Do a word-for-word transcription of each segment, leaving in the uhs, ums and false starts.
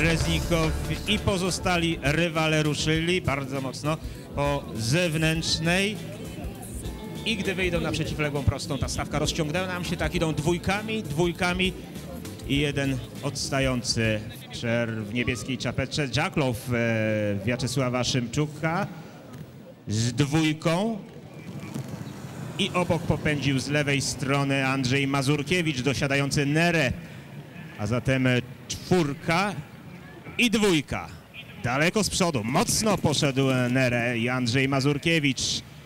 Reznikow i pozostali rywale ruszyli bardzo mocno po zewnętrznej. I gdy wyjdą na przeciwległą prostą, ta stawka rozciągnęła nam się, tak idą dwójkami, dwójkami i jeden odstający w niebieskiej czapeczce. Jacklow e, Wiaczesława Szymczuka z dwójką i obok popędził z lewej strony Andrzej Mazurkiewicz dosiadający Nerę, a zatem czwórka i dwójka. Daleko z przodu, mocno poszedł Nerę i Andrzej Mazurkiewicz.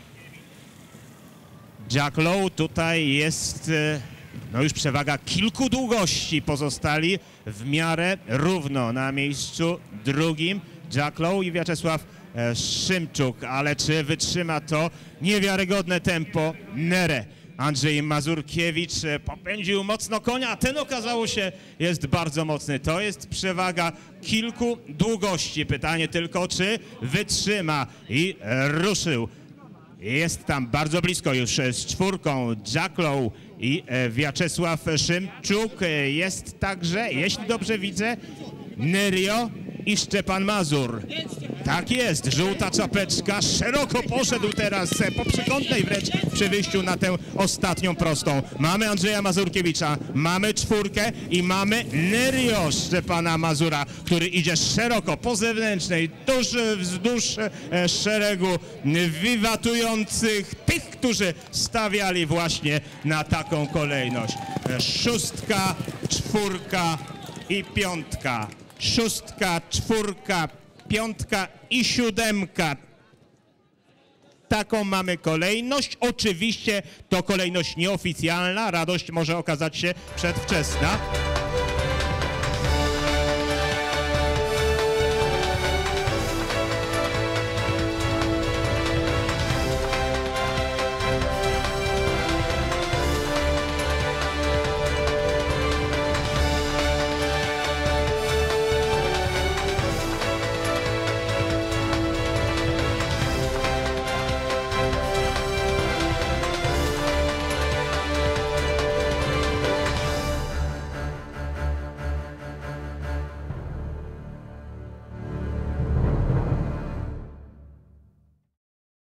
Jacklow tutaj jest no już przewaga kilku długości, pozostali w miarę równo na miejscu drugim. Jacklow i Wiaczesław Szymczuk, ale czy wytrzyma to niewiarygodne tempo Nerę? Andrzej Mazurkiewicz popędził mocno konia, a ten okazało się jest bardzo mocny. To jest przewaga kilku długości. Pytanie tylko, czy wytrzyma i ruszył. Jest tam bardzo blisko już z czwórką Jacklow i Wiaczesław Szymczuk. Jest także, jeśli dobrze widzę, Nerio i Szczepan Mazur. Tak jest, żółta czapeczka, szeroko poszedł teraz po przekątnej wręcz przy wyjściu na tę ostatnią prostą. Mamy Andrzeja Mazurkiewicza, mamy czwórkę i mamy Nerio Szczepana Mazura, który idzie szeroko po zewnętrznej, tuż wzdłuż szeregu wiwatujących tych, którzy stawiali właśnie na taką kolejność. Szóstka, czwórka i piątka. Szóstka, czwórka, piątka i siódemka. Taką mamy kolejność. Oczywiście to kolejność nieoficjalna. Radość może okazać się przedwczesna.